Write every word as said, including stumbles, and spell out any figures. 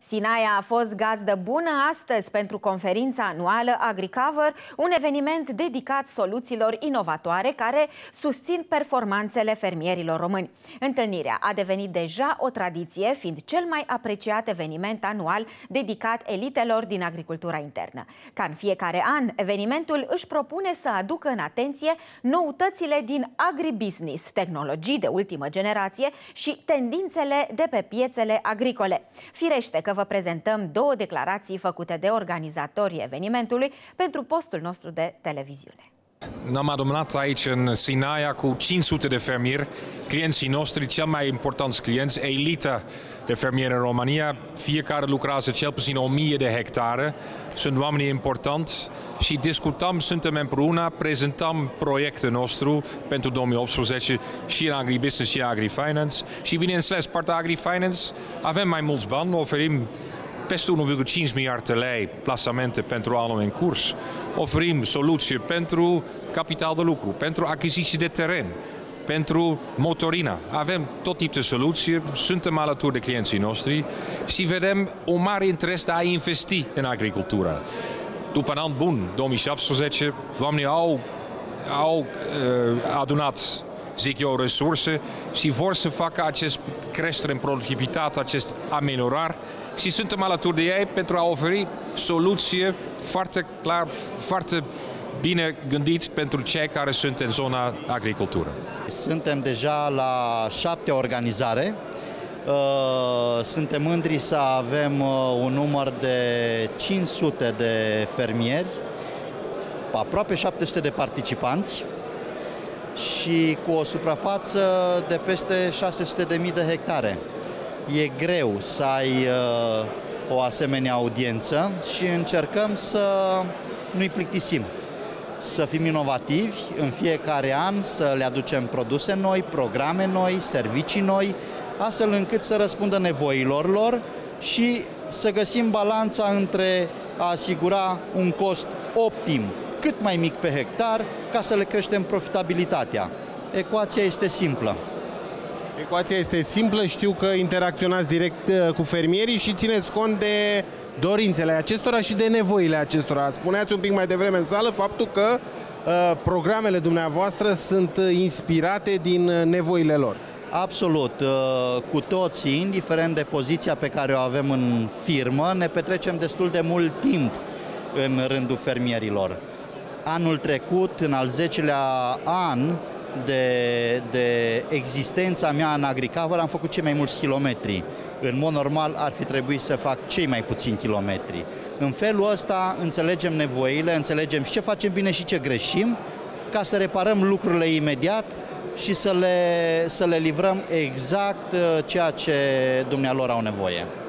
Sinaia a fost gazdă bună astăzi pentru conferința anuală AgriCover, un eveniment dedicat soluțiilor inovatoare care susțin performanțele fermierilor români. Întâlnirea a devenit deja o tradiție, fiind cel mai apreciat eveniment anual dedicat elitelor din agricultura internă. Ca în fiecare an, evenimentul își propune să aducă în atenție noutățile din agribusiness, tehnologii de ultimă generație și tendințele de pe piețele agricole. Firește că vă prezentăm două declarații făcute de organizatorii evenimentului pentru postul nostru de televiziune. Ne-am adunat aici în Sinaia cu cinci sute de fermieri, clienții noștri, cel mai importanți clienți, elita de fermieri în România. Fiecare lucrează cel puțin o mie de hectare, sunt oameni importanți și discutăm, suntem împreună, prezentăm proiectul nostru pentru două mii optsprezece și în agribusiness și agrifinance. Și bineînțeles, partea agrifinance, avem mai mulți bani, oferim peste unu virgulă cinci miliarde de lei plasamente pentru anul în curs. Oferim soluții pentru capital de lucru, pentru achiziții de teren, pentru motorina. Avem tot tipul de soluții, suntem alături de clienții noștri și vedem un mare interes de a investi în agricultură. După un an bun, două mii șaptesprezece, oamenii au, au uh, adunat, zic eu, resurse și vor să facă acest creștere în productivitate, acest ameliorare și suntem alături de ei pentru a oferi soluție foarte clar, foarte bine gândit pentru cei care sunt în zona agricultură. Suntem deja la șaptea organizare. Suntem mândri să avem un număr de cinci sute de fermieri, aproape șapte sute de participanți și cu o suprafață de peste șase sute de mii de hectare. E greu să ai uh, o asemenea audiență și încercăm să nu-i plictisim, să fim inovativi în fiecare an, să le aducem produse noi, programe noi, servicii noi, astfel încât să răspundă nevoilor lor și să găsim balanța între a asigura un cost optim, cât mai mic pe hectar, ca să le creștem profitabilitatea. Ecuația este simplă. Ecuația este simplă, știu că interacționați direct cu fermierii și țineți cont de dorințele acestora și de nevoile acestora. Spuneați un pic mai devreme în sală faptul că uh, programele dumneavoastră sunt inspirate din nevoile lor. Absolut. Cu toții, indiferent de poziția pe care o avem în firmă, ne petrecem destul de mult timp în rândul fermierilor. Anul trecut, în al zecelea an de, de existența mea în AgriCover, am făcut cei mai mulți kilometri. În mod normal ar fi trebuit să fac cei mai puțini kilometri. În felul ăsta înțelegem nevoile, înțelegem ce facem bine și ce greșim, ca să reparăm lucrurile imediat și să le, să le livrăm exact ceea ce dumnealor au nevoie.